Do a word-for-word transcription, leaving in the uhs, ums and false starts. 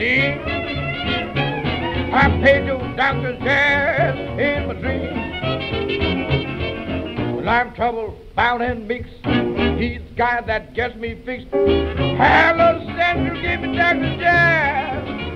See, I paid those doctors yes in my dream. Well, I'm trouble bound and mixed. He's the guy that gets me fixed. Hello, Central, give me doctor jazz.